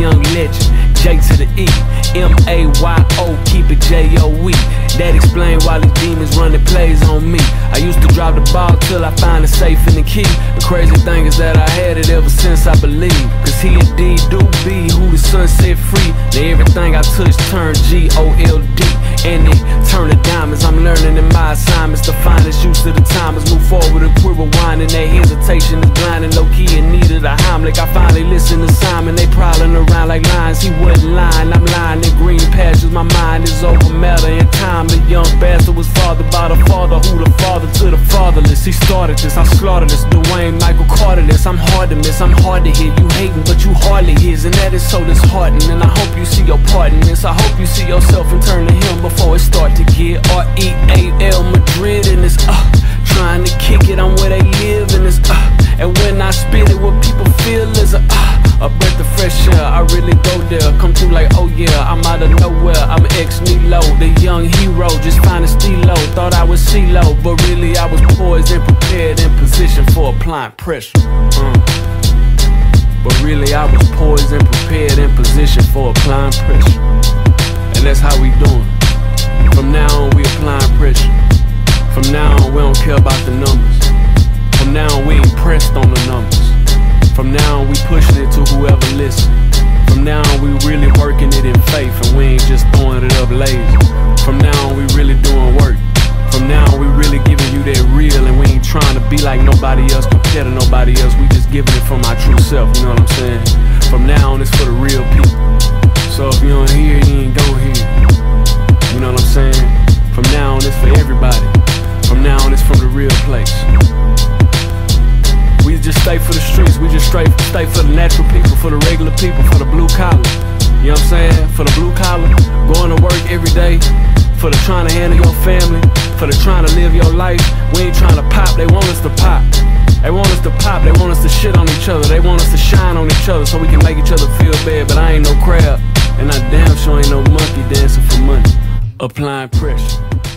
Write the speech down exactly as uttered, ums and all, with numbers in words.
young legend, J to the E, M A Y O, keep it J O E. That explain why these demons running plays on me. I used to drop the ball till I find the safe and the key. The crazy thing is that I had it ever since I believe. Cause he indeed do be who the sun set free. Now everything I touch turn G O L D. And it turn to diamonds. I'm learning in my assignments. The finest use of the time is move forward and quit rewinding. That hesitation is blinding, low key in need of the Heimlich. I finally listen to Simon. They prowling around like lions. He wasn't lying, I'm lying in green pastures. My mind is over matter and time. The young bastard was fathered by the father, who the father to the fatherless. He started this, I slaughtered this. Dwayne Michael Carter this. I'm hard to miss, I'm hard to hit. You hating, but you hardly his, and that is so disheartening. And I hope you see your part in this. I hope you see yourself and turn to him before it start to get R E A L Madrid and it's uh trying to kick it on where they live and it's uh and when I spit it, what people feel is a uh a breath of fresh air. I really go there, come through like oh yeah, I'm out of nowhere. I'm ex-Nilo, the young hero, just finding stilo. Thought I was C-Lo, but really I was poised and prepared in position for applying pressure. Uh. But really I was poised and prepared in position for applying pressure. And that's how we doing. From now on we applying pressure. From now on we don't care about the numbers. From now on we ain't pressed on the numbers. From now on we pushing it to whoever listen. From now on we really working it in faith, and we ain't just throwing it up lazy. From now on we really doing work. From now on we really giving you that real, and we ain't trying to be like nobody else, compare to nobody else. We just giving it from our true self, you know what I'm saying? From now on it's for the real people. So if you don't hear it, you ain't gon' hear it. You know what I'm saying? From now on it's for everybody. From now on it's from the real place. We just stay for the streets, we just straight stay for the natural people, for the regular people, for the blue collar. You know what I'm saying? For the blue collar, going to work every day, for the trying to handle your family, for the trying to live your life. We ain't trying to pop, they want us to pop. They want us to pop, they want us to shit on each other. They want us to shine on each other so we can make each other feel bad. But I ain't no crab, and I damn sure ain't no monkey dancing for money, applying pressure.